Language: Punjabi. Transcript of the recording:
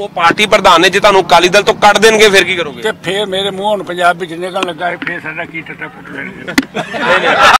ਉਹ ਪਾਰਟੀ ਪ੍ਰਧਾਨ ਨੇ ਜੇ ਤੁਹਾਨੂੰ ਅਕਾਲੀ ਦਲ ਤੋਂ ਕੱਢ ਦੇਣਗੇ ਫਿਰ ਕੀ ਕਰੋਗੇ? ਤੇ ਫਿਰ ਮੇਰੇ ਮੂੰਹ ਹੁਣ ਪੰਜਾਬ ਵਿੱਚ ਨਿਕਲਣ ਲੱਗਾ ਹੈ, ਫਿਰ ਸਾਡਾ ਕੀ ਟੱਟਾ ਪੁੱਟ ਲੈਣਗੇ।